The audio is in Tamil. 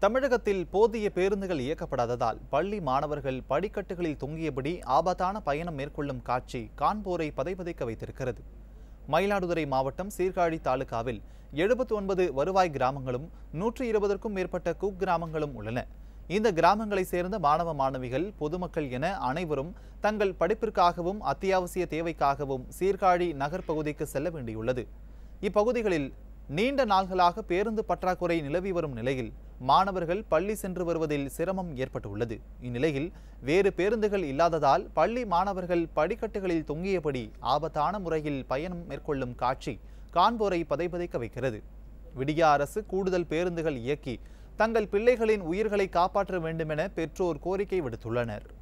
தமிழகத்தில் போதிய பேருந்துகள் இயக்கப்படாததால் பள்ளி மாணவர்கள் படிக்கட்டுகளில் தொங்கியபடி ஆபத்தான பயணம் மேற்கொள்ளும் காட்சி காண்போரை பதைபதைக்க வைத்திருக்கிறது. மயிலாடுதுறை மாவட்டம் சீர்காழி தாலுகாவில் 79 வருவாய் கிராமங்களும் 120க்கும் மேற்பட்ட குக்கிராமங்களும் உள்ளன. இந்த கிராமங்களைச் சேர்ந்த மாணவ மாணவிகள், பொதுமக்கள் என அனைவரும் தங்கள் படிப்பிற்காகவும் அத்தியாவசிய தேவைக்காகவும் சீர்காழி நகர் பகுதிக்கு செல்ல வேண்டியுள்ளது. இப்பகுதிகளில் நீண்ட நாள்களாக பேருந்து பற்றாக்குறை நிலவி வரும் நிலையில் மாணவர்கள் பள்ளி சென்று வருவதில் சிரமம் ஏற்பட்டுள்ளது. இந்நிலையில் வேறு பேருந்துகள் இல்லாததால் பள்ளி மாணவர்கள் படிக்கட்டுகளில் தொங்கியபடி ஆபத்தான முறையில் பயணம் மேற்கொள்ளும் காட்சி காண்போரை பதைபதைக்க வைக்கிறது. விடிய அரசு கூடுதல் பேருந்துகள் இயக்கி தங்கள் பிள்ளைகளின் உயிர்களை காப்பாற்ற வேண்டுமென பெற்றோர் கோரிக்கை விடுத்துள்ளனர்.